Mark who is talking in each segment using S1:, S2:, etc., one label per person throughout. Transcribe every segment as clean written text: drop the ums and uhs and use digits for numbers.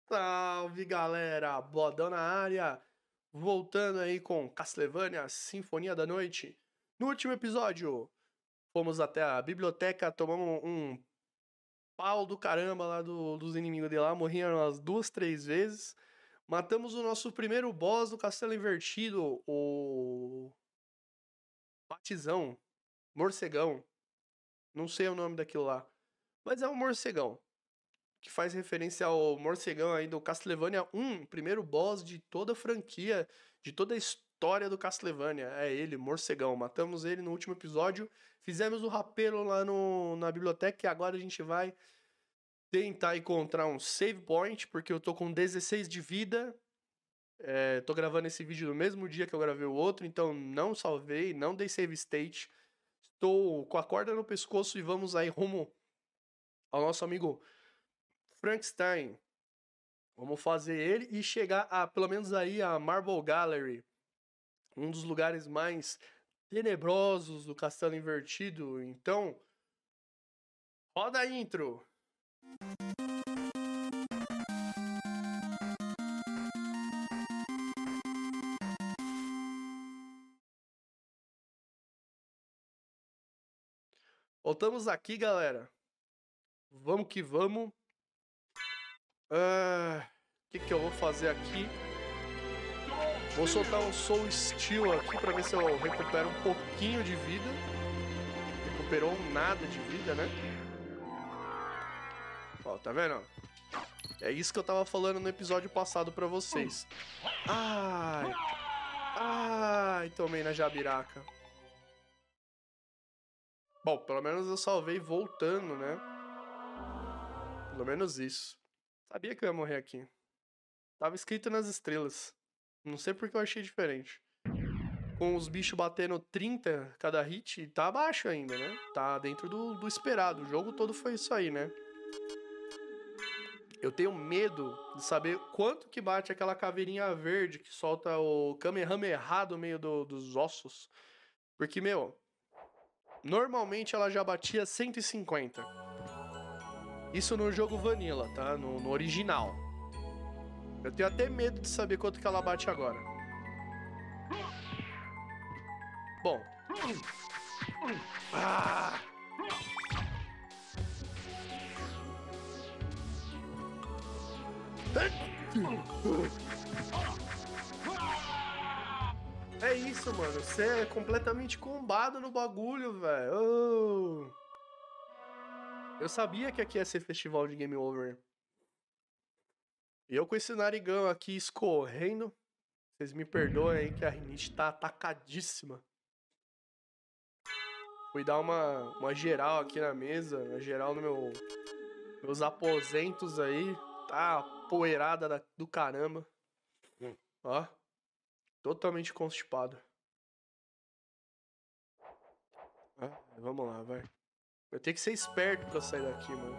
S1: Salve, galera! Bodão na área! Voltando aí com Castlevania Sinfonia da Noite. No último episódio, fomos até a biblioteca, tomamos um pau do caramba lá dos inimigos de lá, morriam umas 2, 3 vezes. Matamos o nosso primeiro boss do Castelo Invertido, o Batizão, Morcegão. Não sei o nome daquilo lá, mas é um morcegão, que faz referência ao morcegão aí do Castlevania 1, primeiro boss de toda a franquia, de toda a história do Castlevania. É ele, morcegão. Matamos ele no último episódio, fizemos o rapelo lá na biblioteca e agora a gente vai tentar encontrar um save point, porque eu tô com 16 de vida. Tô gravando esse vídeo no mesmo dia que eu gravei o outro, então não salvei, não dei save state. Estou com a corda no pescoço e vamos aí rumo ao nosso amigo Frankenstein. Vamos fazer ele e chegar a, pelo menos aí, a Marble Gallery. Um dos lugares mais tenebrosos do Castelo Invertido. Então, roda a intro! Voltamos aqui, galera. Vamos que vamos. O que eu vou fazer aqui? Vou soltar um Soul Steel aqui pra ver se eu recupero um pouquinho de vida. Recuperou nada de vida, né? Ó, tá vendo? É isso que eu tava falando no episódio passado pra vocês. Ai, tomei na jabiraca. Bom, pelo menos eu salvei voltando, né? Pelo menos isso. Sabia que eu ia morrer aqui. Tava escrito nas estrelas. Não sei porque eu achei diferente. Com os bichos batendo 30 cada hit, tá abaixo ainda, né? Tá dentro do esperado. O jogo todo foi isso aí, né? Eu tenho medo de saber quanto que bate aquela caveirinha verde que solta o Kamehameha do meio dos ossos. Porque, meu, normalmente ela já batia 150. Isso no jogo Vanilla, tá? No original. Eu tenho até medo de saber quanto que ela bate agora. Bom. É isso, mano. Você é completamente combado no bagulho, velho. Eu sabia que aqui ia ser festival de Game Over. E eu com esse narigão aqui escorrendo. Vocês me perdoem aí que a rinite tá atacadíssima. Fui dar uma geral aqui na mesa, uma geral no meus aposentos aí. Tá poeirada do caramba. Ó. Totalmente constipado. Vamos lá, vai. Eu tenho que ser esperto pra sair daqui, mano.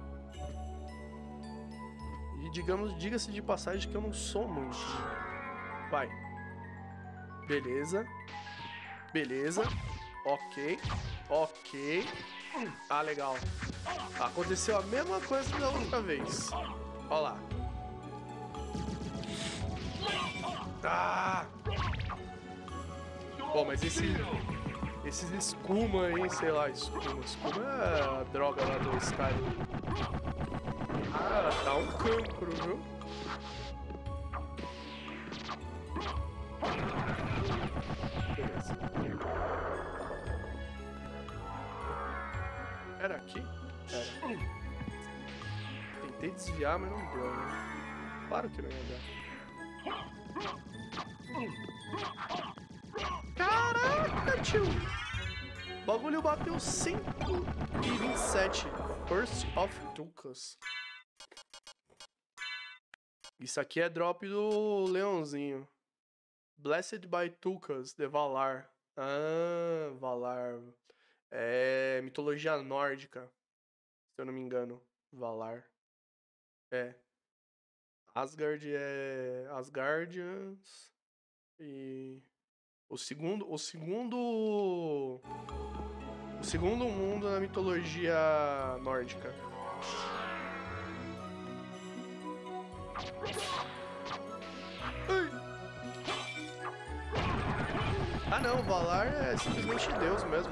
S1: E diga-se de passagem que eu não sou muito. Vai. Beleza. Beleza. Ok. Ok. Ah, legal. Aconteceu a mesma coisa que da outra vez. Ó lá. Bom, mas esses escuma aí, sei lá, escuma é a droga lá do Skyrim. Dá um cancro, viu? Beleza. Era aqui? Era. Tentei desviar, mas não deu, né? Claro que não ia dar. Caraca, tio! O bagulho bateu 127. First of Tukas. Isso aqui é drop do leãozinho. Blessed by Tukas, de Valar. Valar. É mitologia nórdica. Se eu não me engano. Valar. Asgard é Asgardians. E o segundo mundo na mitologia nórdica. Ah não, o Valar é simplesmente Deus mesmo.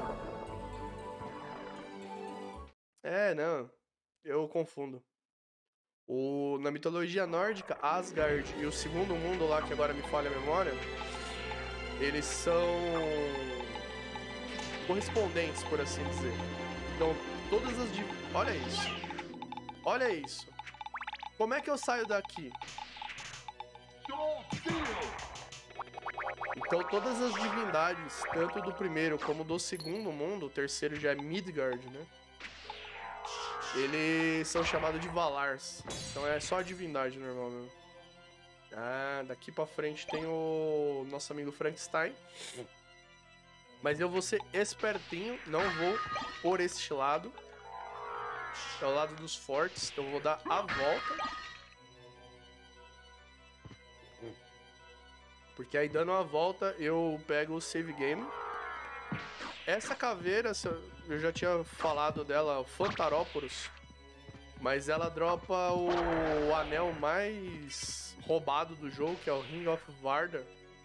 S1: É, não. Eu confundo. Na mitologia nórdica, Asgard e o segundo mundo lá, que agora me falha a memória, eles são correspondentes, por assim dizer. Então, todas as... Olha isso. Olha isso. Como é que eu saio daqui? Então, todas as divindades, tanto do primeiro como do segundo mundo, o terceiro já é Midgard, né? Eles são chamados de Valars. Então é só a divindade normal mesmo. Ah, daqui pra frente tem o nosso amigo Frankenstein. Mas eu vou ser espertinho, não vou por este lado. É o lado dos fortes, então eu vou dar a volta. Porque aí dando a volta eu pego o save game. Essa caveira, eu já tinha falado dela, o Phantaróporos. Mas ela dropa o anel mais roubado do jogo, que é o Ring of Vardar.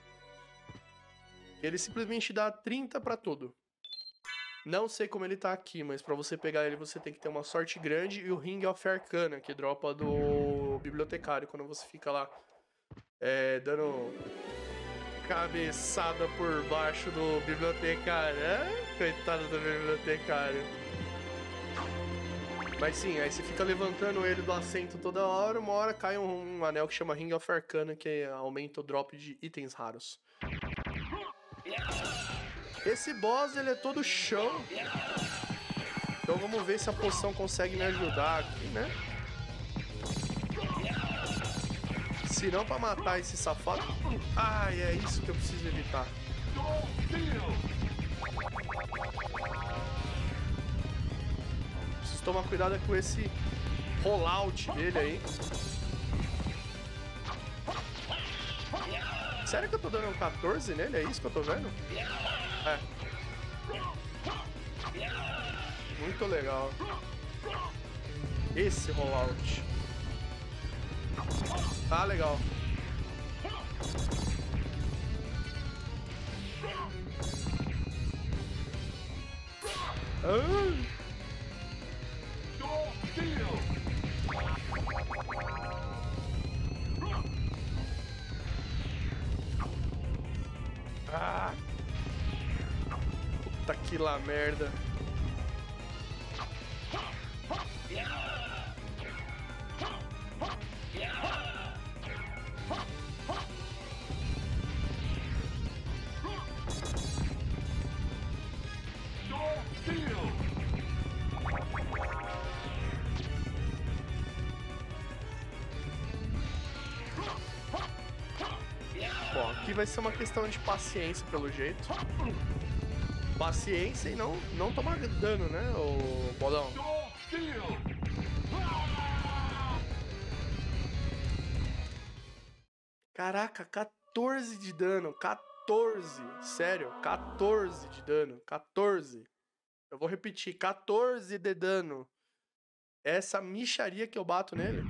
S1: Ele simplesmente dá 30 pra tudo. Não sei como ele tá aqui, mas pra você pegar ele você tem que ter uma sorte grande. E o Ring of Arcana, que dropa do bibliotecário, quando você fica lá dando cabeçada por baixo do bibliotecário. Coitado do bibliotecário. Mas sim, aí você fica levantando ele do assento toda hora. Uma hora cai um anel que chama Ring of Arcana, que aumenta o drop de itens raros. Esse boss, ele é todo chão. Então vamos ver se a poção consegue me ajudar aqui, né? Se não, pra matar esse safado... Ai, é isso que eu preciso evitar. Preciso tomar cuidado com esse rollout dele aí. Sério que eu tô dando um 14 nele? É isso que eu tô vendo? É. Muito legal. Esse rollout. Tá legal. Ah! Puta que lá merda. Bom, aqui vai ser uma questão de paciência, pelo jeito. Paciência e não tomar dano, né, ô bolão? Caraca, 14 de dano. 14. Sério, 14 de dano. 14. Eu vou repetir, 14 de dano. Essa mixaria que eu bato nele.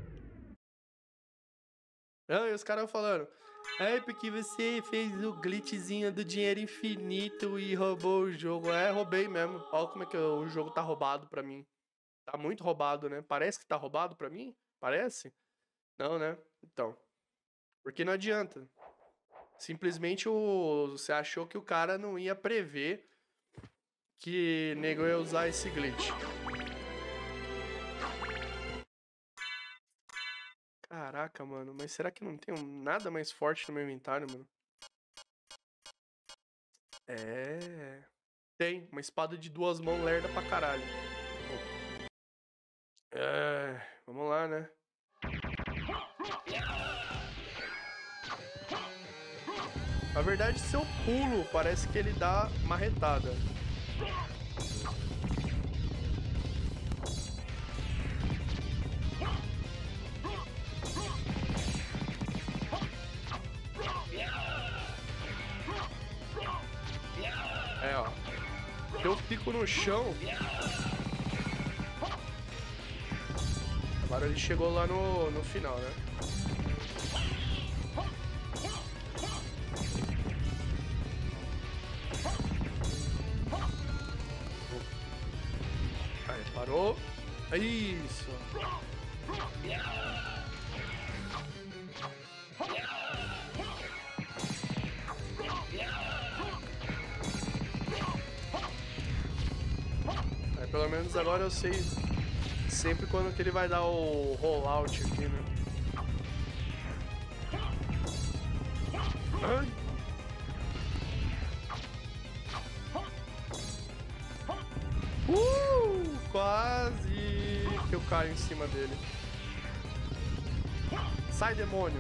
S1: Ah, e os caras falando... É porque você fez o glitchzinho do dinheiro infinito e roubou o jogo. É, roubei mesmo. Olha como é que o jogo tá roubado pra mim. Tá muito roubado, né? Parece que tá roubado pra mim? Parece? Não, né? Então. Porque não adianta. Simplesmente você achou que o cara não ia prever que nego ia usar esse glitch. Caraca, mano, mas será que não tem nada mais forte no meu inventário, mano? É... Tem, uma espada de 2 mãos lerda pra caralho. Vamos lá, né? Na verdade, se eu pulo, parece que ele dá marretada. Ó. Eu fico no chão. Agora agora ele chegou lá no final, né? Aí, parou. É isso. Aí, pelo menos agora eu sei sempre quando que ele vai dar o rollout aqui, né? Ai. Quase que eu caio em cima dele. Sai, demônio!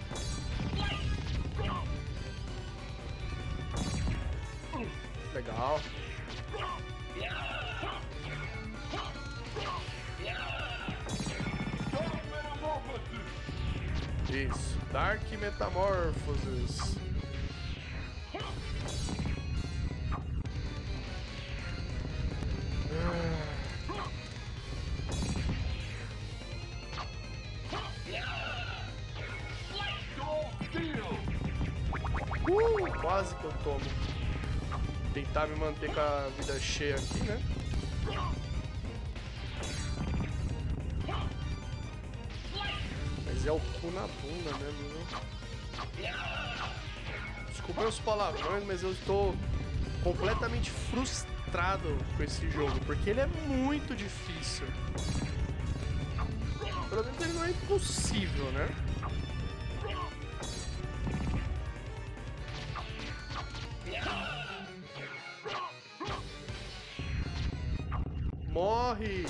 S1: Legal. Isso, Dark Metamorphosis. Quase que eu tomo. Tentar me manter com a vida cheia aqui, né? Mas é o cu na bunda mesmo, né? Desculpa os palavrões, mas eu estou completamente frustrado com esse jogo, porque ele é muito difícil. Pelo menos ele não é impossível, né? Morre!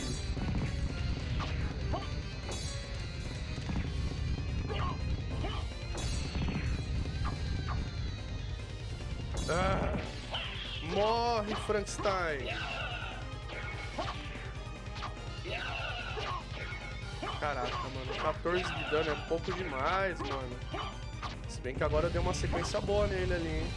S1: Ah, morre, Frankenstein! Caraca, mano, 14 de dano é pouco demais, mano. Se bem que agora deu uma sequência boa nele ali, hein?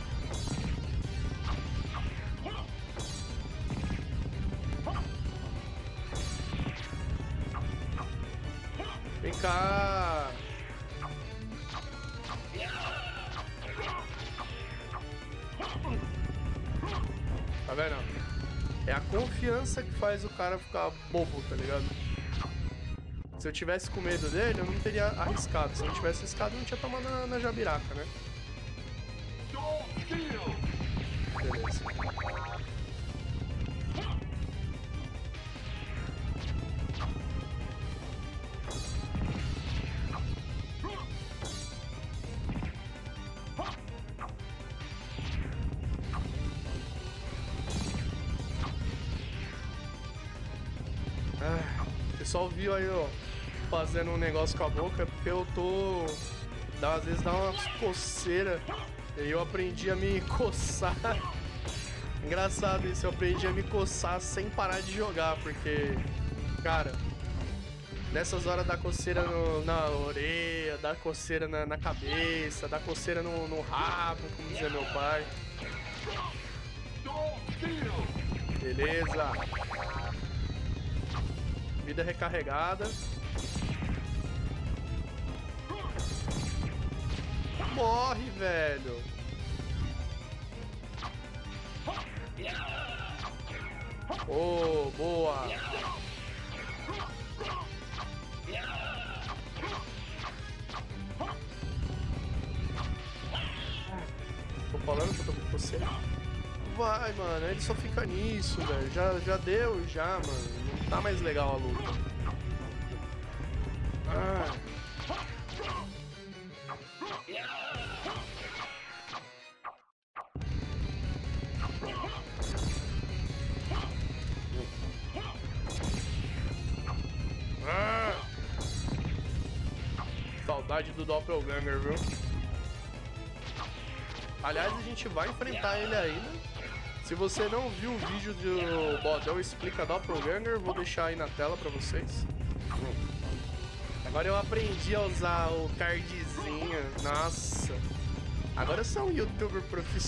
S1: Vem cá! Tá vendo? É a confiança que faz o cara ficar bobo, tá ligado? Se eu tivesse com medo dele, eu não teria arriscado. Se eu não tivesse arriscado, eu não tinha tomado na jabiraca, né? Beleza. O pessoal viu aí, ó, fazendo um negócio com a boca, porque eu tô... às vezes dá uma coceira, e eu aprendi a me coçar. Engraçado isso, eu aprendi a me coçar sem parar de jogar, porque, cara, nessas horas dá coceira na orelha, dá coceira na cabeça, dá coceira no rabo, como dizia meu pai. Beleza. Vida recarregada. Morre, velho. Oh, boa. Tô falando que eu tô com você. Vai, mano, ele só fica nisso, velho. Já deu, já, mano. Não tá mais legal a luta. Ah. Ah. Saudade do Doppelganger, viu? Aliás, a gente vai enfrentar ele ainda. Se você não viu o vídeo do Bodão Explica Doppelganger, vou deixar aí na tela pra vocês. Agora eu aprendi a usar o cardzinho. Nossa. Agora eu sou um youtuber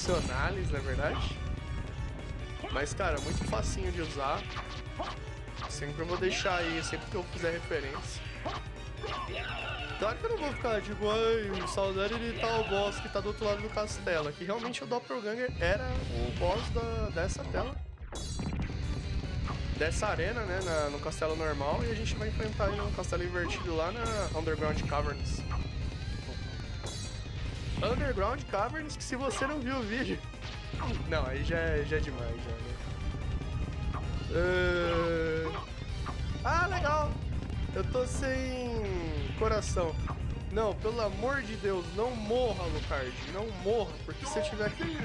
S1: profissionais, na verdade. Mas, cara, muito facinho de usar. Sempre eu vou deixar aí, sempre que eu fizer referência. Claro que eu não vou ficar tipo, ai, saudade de tal boss que tá do outro lado do castelo. Aqui realmente o Doppelganger era o boss dessa tela. Dessa arena, né, no castelo normal. E a gente vai enfrentar ele no castelo invertido lá na Underground Caverns. Underground Caverns, que se você não viu o vídeo... Não, aí já é demais, já, né? Ah, legal! Eu tô sem coração. Não, pelo amor de Deus, não morra, Alucard. Não morra, porque se eu tiver aqui...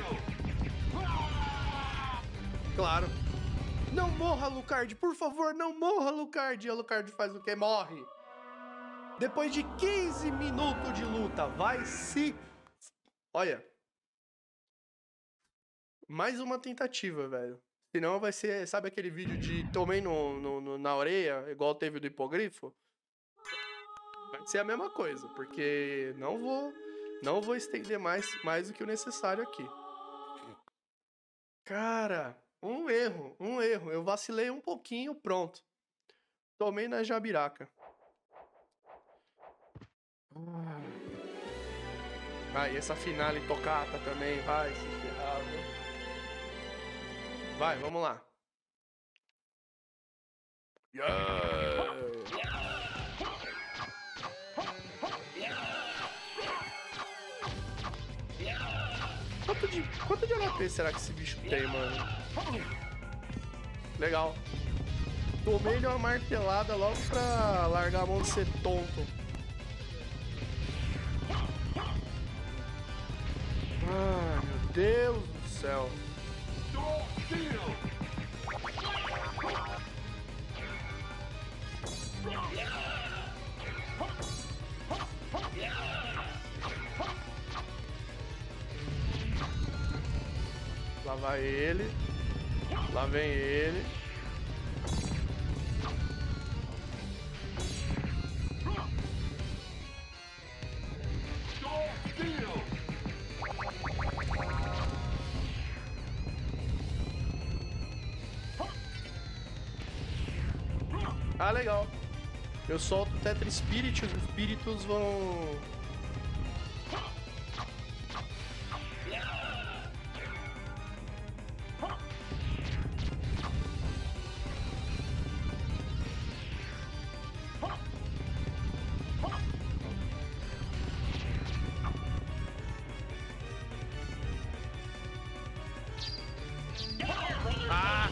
S1: Claro. Não morra, Alucard, por favor, não morra, Alucard. E Alucard faz o quê? Morre. Depois de 15 minutos de luta, vai se... Olha. Mais uma tentativa, velho. Senão vai ser, sabe aquele vídeo de tomei na orelha, igual teve do hipogrifo? Vai ser a mesma coisa, porque não vou estender mais do que o necessário aqui. Cara, um erro. Eu vacilei um pouquinho, pronto. Tomei na jabiraca. E essa finale tocata também, vai se ferrar, viu? Vai, vamos lá. Quanto de HP será que esse bicho tem, mano? Legal. Tomei-lhe uma martelada logo pra largar a mão de ser tonto. Ai, meu Deus do céu. Lá vai ele. Lá vem ele. Ah, legal. Eu solto o Tetra Spirit, os espíritos vão... Ah!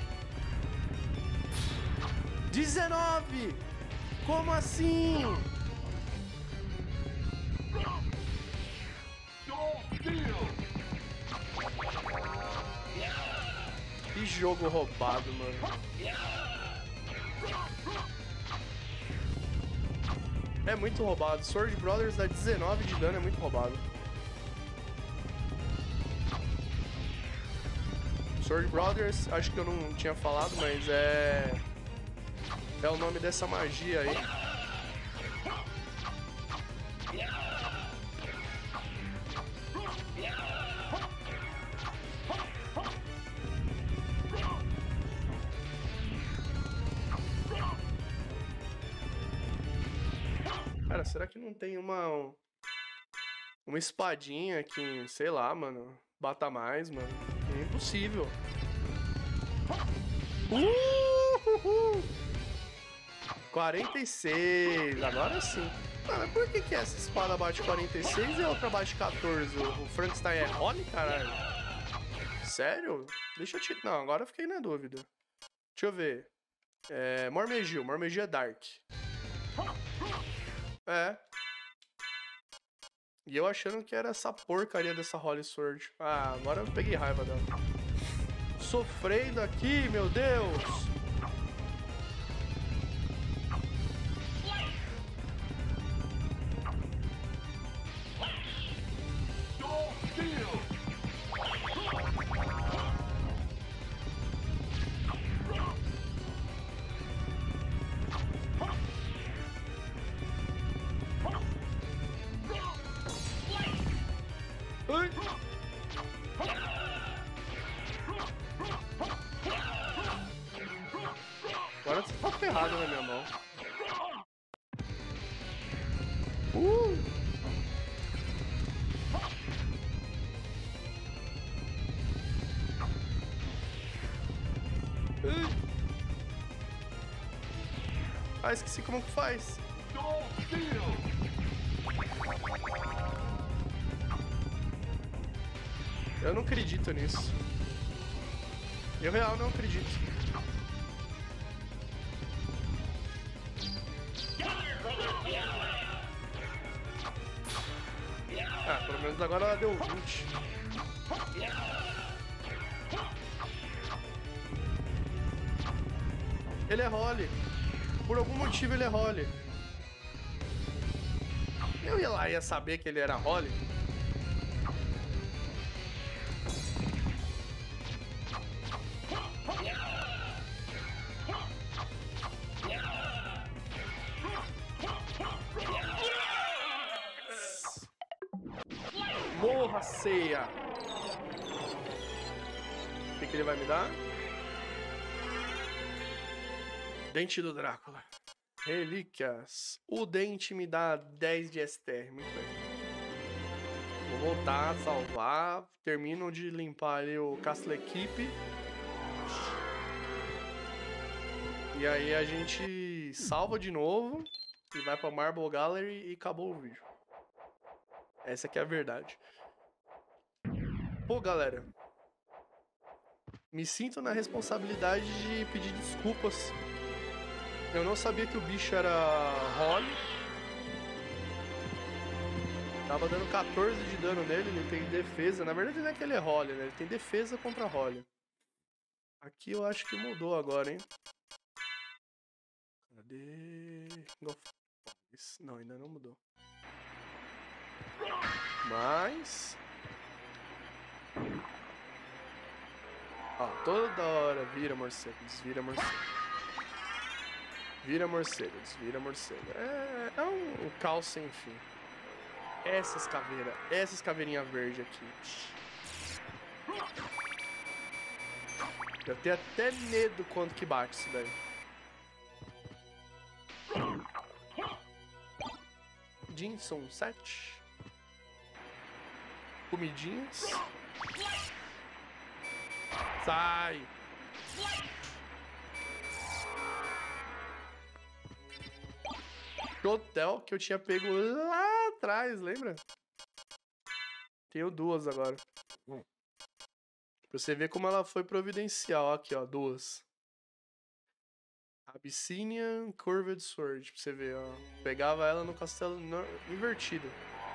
S1: 19! Como assim? Que jogo roubado, mano. É muito roubado. Sword Brothers dá 19 de dano, é muito roubado. Sword Brothers, acho que eu não tinha falado, mas é o nome dessa magia aí. Cara, será que não tem uma espadinha que, sei lá, mano, bata mais, mano? É impossível. 46, agora sim. Cara, por que essa espada bate 46 e a outra bate 14? O Frankenstein é Rony, caralho? Sério? Deixa eu te... Não, agora eu fiquei na dúvida. Deixa eu ver. Mormegil é Dark. É. E eu achando que era essa porcaria dessa Holy Sword. Ah, agora eu peguei raiva dela. Sofrendo aqui, meu Deus! Ai. Ah, esqueci como que faz. Eu não acredito nisso. Eu real não acredito. Ah, pelo menos agora ela deu 20. Ele é role. Por algum motivo ele é role. Eu ia saber que ele era role. Morra, ceia! O que ele vai me dar? Dente do Drácula. Relíquias. O dente me dá 10 de STR. Muito bem. Vou voltar, salvar. Termino de limpar ali o Castle Equipe. E aí a gente salva de novo. E vai pra Marble Gallery e acabou o vídeo. Essa aqui é a verdade. Pô, galera. Me sinto na responsabilidade de pedir desculpas. Eu não sabia que o bicho era role. Tava dando 14 de dano nele, ele tem defesa. Na verdade não é que ele é role, né? Ele tem defesa contra role. Aqui eu acho que mudou agora, hein? Cadê? Não, ainda não mudou. Mas... Ó, toda hora vira morcego, desvira morcego. Vira morcego, desvira morcego. É um caos sem fim. Essas caveirinhas verdes aqui. Eu tenho até medo quanto que bate isso daí. Jinson 7. Comidinhas. Sai! Hotel que eu tinha pego lá atrás, lembra? Tenho duas agora. Pra você ver como ela foi providencial. Aqui, ó, duas. Abyssinian Curved Sword, pra você ver, ó. Pegava ela no castelo invertido.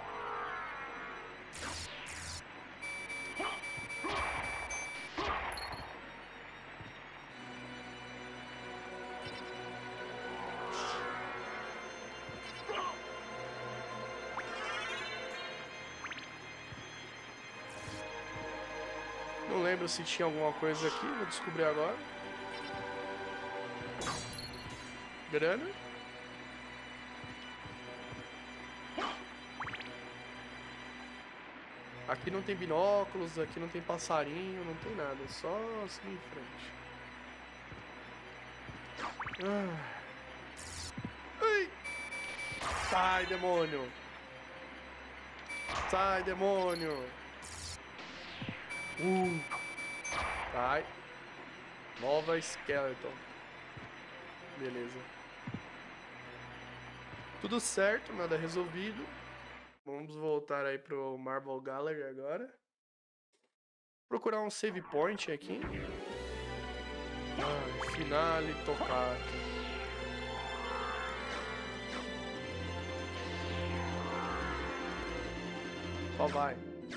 S1: Não lembro se tinha alguma coisa aqui, vou descobrir agora. Grana. Aqui não tem binóculos, aqui não tem passarinho, não tem nada, só seguir em frente. Ai. Sai, demônio! Sai, demônio! Sai. Nova Skeleton. Beleza. Tudo certo, nada resolvido. Vamos voltar aí pro Marble Gallery agora. Procurar um save point aqui. Finale Toccata. Só vai.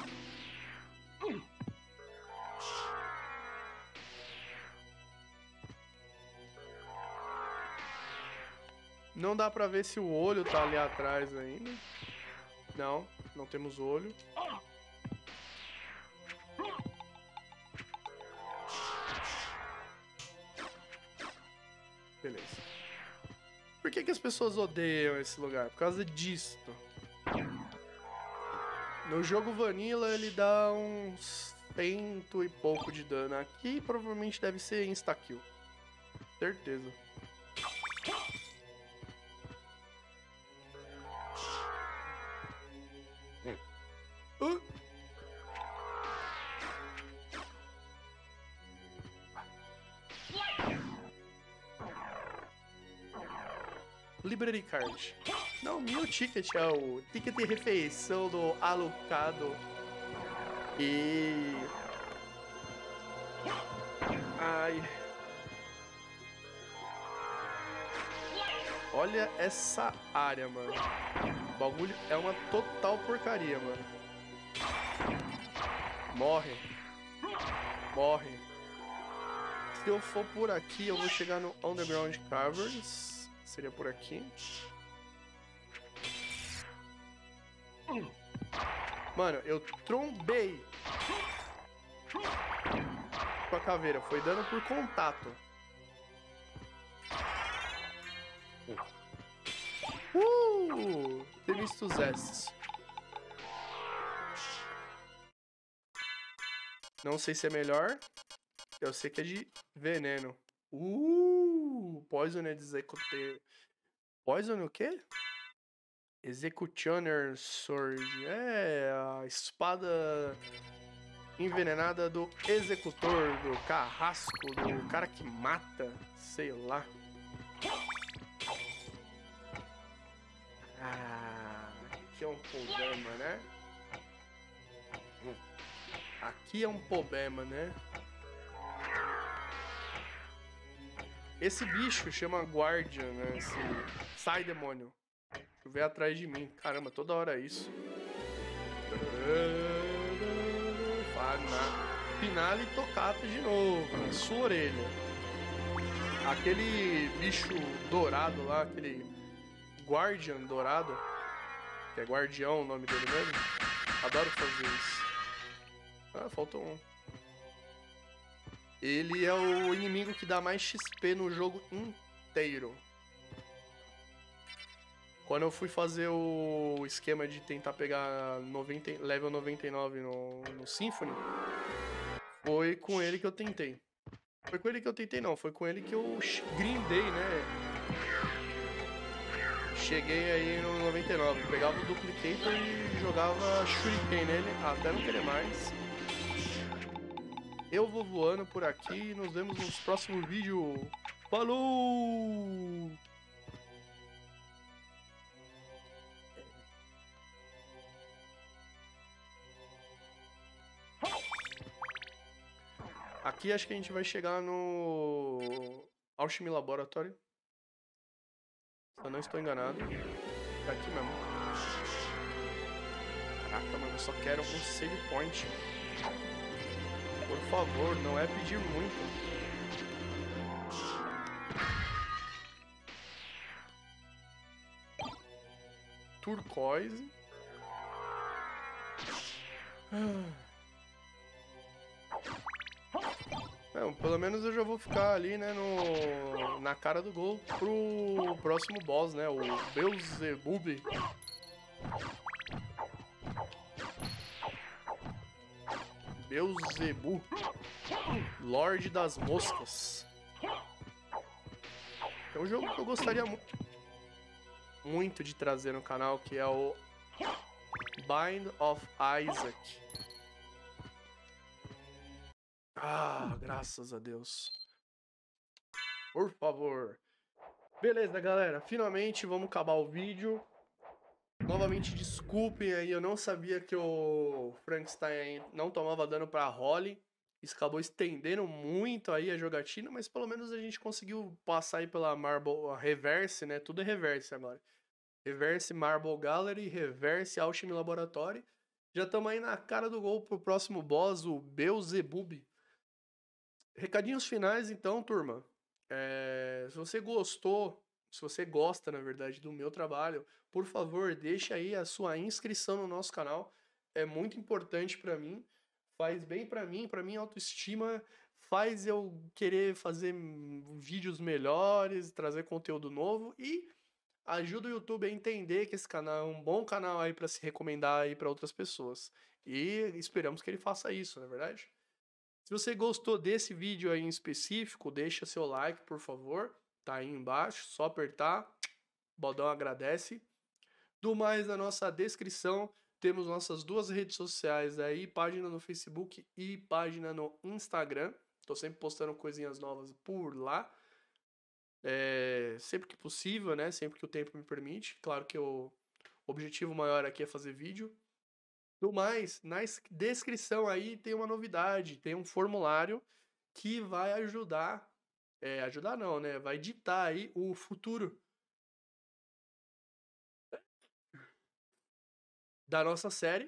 S1: Não dá pra ver se o olho tá ali atrás ainda. Não, não temos olho. Beleza. Por que as pessoas odeiam esse lugar? Por causa disto. No jogo Vanilla ele dá uns 100 e pouco de dano. Aqui provavelmente deve ser insta-kill. Certeza. Library Card. Não, Meal Ticket é o ticket de refeição do Alucard. E... ai... olha essa área, mano. O bagulho é uma total porcaria, mano. Morre. Morre. Se eu for por aqui, eu vou chegar no Underground Caverns. Seria por aqui. Mano, eu trombei com a caveira. Foi dano por contato. Temistus Estes. Não sei se é melhor. Eu sei que é de veneno. Poison Executor. Poison o quê? Executioner Sword. É a espada envenenada do executor, do carrasco, do cara que mata. Sei lá. Aqui é um problema, né? Aqui é um problema, né? Esse bicho chama Guardian, né? Sai, demônio. Vem atrás de mim. Caramba, toda hora é isso. Finale tocata de novo, na sua orelha. Aquele bicho dourado lá, aquele Guardian dourado, que é Guardião o nome dele mesmo. Adoro fazer isso. Ah, faltou um. Ele é o inimigo que dá mais XP no jogo inteiro. Quando eu fui fazer o esquema de tentar pegar level 99 no Symphony, foi com ele que eu tentei. Foi com ele que eu tentei, não. Foi com ele que eu grindei, né? Cheguei aí no 99. Pegava o Duplicator e jogava Shuriken nele, até não querer mais. Eu vou voando por aqui e nos vemos nos próximos vídeos. Falou! Aqui acho que a gente vai chegar no Alchemy Laboratory. Se eu não estou enganado. É aqui mesmo. Caraca, mano, eu só quero um save point. Por favor, não é pedir muito. Turquoise. Não, pelo menos eu já vou ficar ali, né, na cara do gol pro próximo boss, né, o Beelzebub. Beelzebub, Lorde das Moscas. É um jogo que eu gostaria muito de trazer no canal, que é o Bind of Isaac. Ah, graças a Deus. Por favor. Beleza, galera. Finalmente vamos acabar o vídeo. Novamente, desculpem aí. Eu não sabia que o Frankenstein não tomava dano pra Holly. Isso acabou estendendo muito aí a jogatina, mas pelo menos a gente conseguiu passar aí pela Marble Reverse, né? Tudo é Reverse agora. Reverse Marble Gallery, Reverse Alchemy Laboratory. Já estamos aí na cara do gol pro próximo boss, o Beelzebub. Recadinhos finais, então, turma. Se você gostou, se você gosta, na verdade, do meu trabalho, por favor, deixe aí a sua inscrição no nosso canal. É muito importante para mim. Faz bem para mim, minha autoestima. Faz eu querer fazer vídeos melhores, trazer conteúdo novo e ajuda o YouTube a entender que esse canal é um bom canal aí para se recomendar aí para outras pessoas. E esperamos que ele faça isso, não é verdade? Se você gostou desse vídeo aí em específico, deixa seu like, por favor. Tá aí embaixo, só apertar. Bodão agradece. Do mais, na nossa descrição Temos nossas duas redes sociais aí, página no Facebook e página no Instagram. Tô sempre postando coisinhas novas por lá. Sempre que possível, né? Sempre que o tempo me permite. Claro que o objetivo maior aqui é fazer vídeo. Do mais, na descrição aí tem uma novidade, tem um formulário que vai ajudar, ajudar não, né? Vai ditar aí o futuro da nossa série.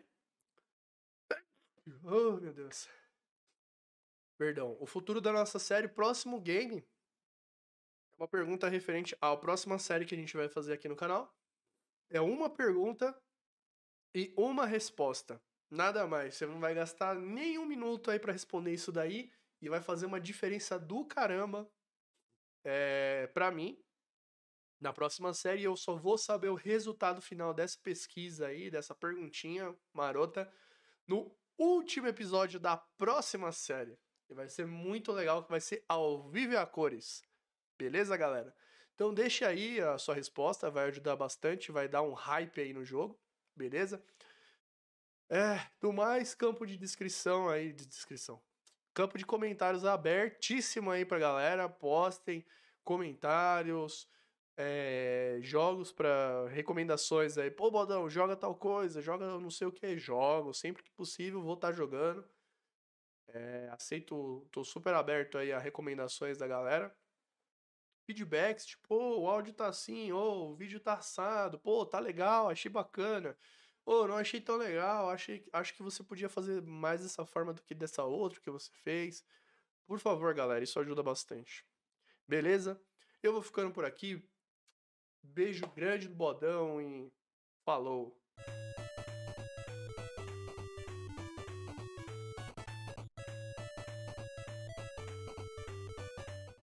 S1: Oh, meu Deus. Perdão. O futuro da nossa série, próximo game, é uma pergunta referente à próxima série que a gente vai fazer aqui no canal. É uma pergunta e uma resposta. Nada mais. Você não vai gastar nem um minuto aí pra responder isso daí e vai fazer uma diferença do caramba pra mim. Na próxima série eu só vou saber o resultado final dessa pesquisa aí, dessa perguntinha marota, no último episódio da próxima série. E vai ser muito legal, que vai ser ao vivo e a cores. Beleza, galera? Então deixe aí a sua resposta, vai ajudar bastante, vai dar um hype aí no jogo, beleza? Do mais, campo de descrição aí, campo de comentários abertíssimo aí pra galera, postem comentários, jogos pra recomendações aí. Pô, Bodão, joga tal coisa, joga não sei o que, jogo, sempre que possível vou estar jogando. Aceito, tô super aberto aí a recomendações da galera. Feedbacks, tipo, pô, o áudio tá assim, o vídeo tá assado, pô, tá legal, achei bacana. Não achei tão legal, acho que você podia fazer mais dessa forma do que dessa outra que você fez. Por favor, galera, isso ajuda bastante. Beleza? Eu vou ficando por aqui. Beijo grande do Bodão e falou!